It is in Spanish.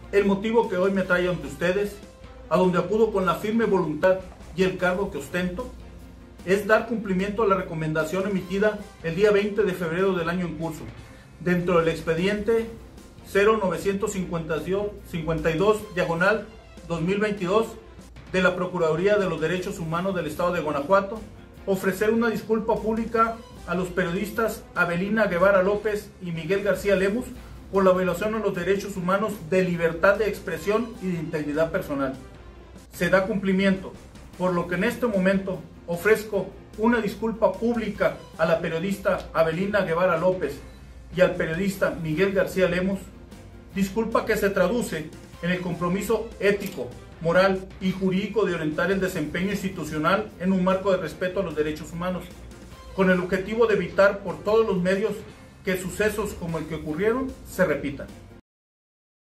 El motivo que hoy me trae ante ustedes, a donde acudo con la firme voluntad y el cargo que ostento, es dar cumplimiento a la recomendación emitida el día 20 de febrero del año en curso, dentro del expediente 0952/2022 de la Procuraduría de los Derechos Humanos del Estado de Guanajuato, ofrecer una disculpa pública a los periodistas Avelina Guevara López y Miguel García Lemus por la violación a los derechos humanos de libertad de expresión y de integridad personal. Se da cumplimiento, por lo que en este momento ofrezco una disculpa pública a la periodista Avelina Guevara López y al periodista Miguel García Lemus, disculpa que se traduce en el compromiso ético, moral y jurídico de orientar el desempeño institucional en un marco de respeto a los derechos humanos, con el objetivo de evitar por todos los medios que sucesos como el que ocurrieron se repitan.